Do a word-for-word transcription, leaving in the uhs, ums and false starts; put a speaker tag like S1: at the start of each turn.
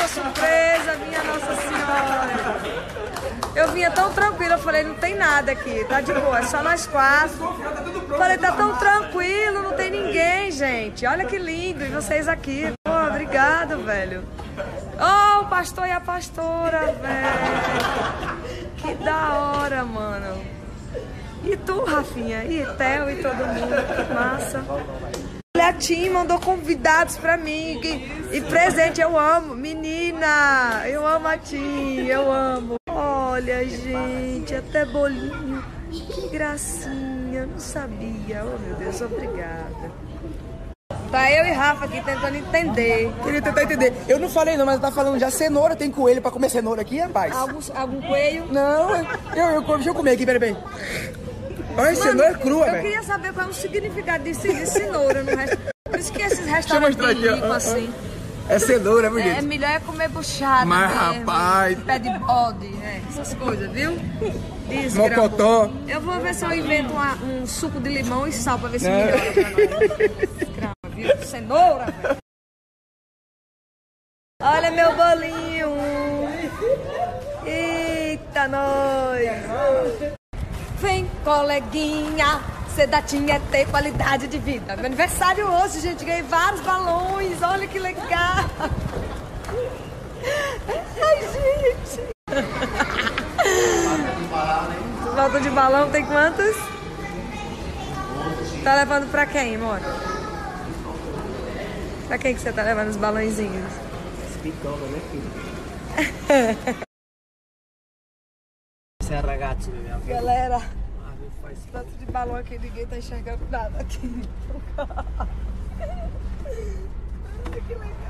S1: surpresa, minha Nossa Senhora. Eu vinha tão tranquila, eu falei, não tem nada aqui, tá de boa, é só nós quatro. Falei, tá tão tranquilo, não tem ninguém, gente. Olha que lindo, e vocês aqui. Pô, obrigado, velho. Oh, o pastor e a pastora, velho. Que da hora, mano. E tu, Rafinha? E Theo e todo mundo, que massa. A Tim mandou convidados pra mim e, e presente, eu amo. Menina, eu amo a Tim, eu amo. Olha, gente, até bolinho. Que gracinha, não sabia. Oh, meu Deus, obrigada. Tá eu e Rafa aqui tentando entender.
S2: Queria tentar entender. Eu não falei não, mas tá falando já cenoura. Tem coelho pra comer cenoura aqui, rapaz?
S1: Algum, algum coelho?
S2: Não, eu, eu, deixa eu comer aqui, peraí, peraí. Olha, cenoura crua, velho.
S1: Eu queria saber qual é o significado de, de cenoura no resto. Por isso que esses restaurantes ricos assim.
S2: É cenoura, é bonito.
S1: É melhor é comer buchada.
S2: Mas,
S1: mesmo,
S2: rapaz.
S1: Pé de bode, né? Essas coisas, viu?
S2: Mocotó.
S1: Eu vou ver se eu invento uma, um suco de limão e sal pra ver se é. melhora pra nós. Desgrama, viu? Cenoura, velho. Olha meu bolinho. Eita, nós. Vem, coleguinha, Sedatinha é ter qualidade de vida. Meu aniversário hoje, gente, ganhei vários balões, olha que legal. Ai, gente. Volta de balão, tem quantos? Tá levando pra quem, amor? Pra quem que você tá levando os balãozinhos?
S3: Piccolo, né, filho? Ragazzi,
S1: galera, tanto de balão aqui, ninguém tá enxergando nada aqui. Que legal.